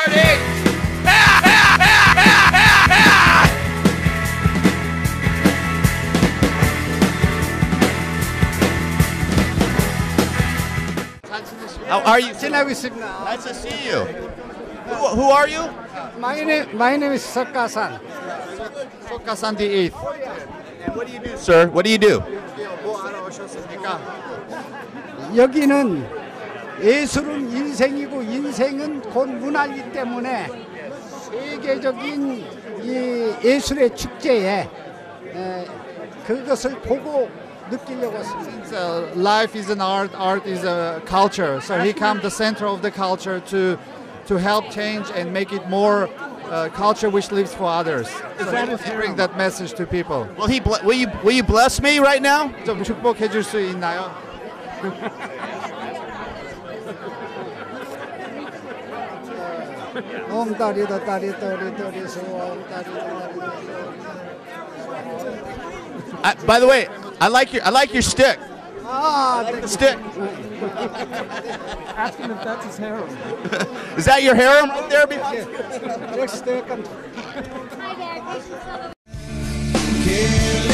party! How are you? 지내고 있습니다. Nice to see you. Who are you? My name is Seok Kasan. Kasan the 8th. And what do you do, sir? What do you do? 여기는 예술은 인생이고 인생은 곧 문화이기 때문에 세계적인 이 예술의 축제에 그것을 보고 느끼려고 왔습니다. Life is an art, art is a culture. So he comes the center of the culture to help change and make it more culture which lives for others. So he wants to bring that message to people. Will you bless me right now? 좀 축복해 줄 수 있나요? 옴다리도 다리 또리 소옴 다리 By the way, I like your stick. 아, The stick. Ask him if that's his harem. Is that your harem right there behind you? 넥스트 Hi there. Thank you so much.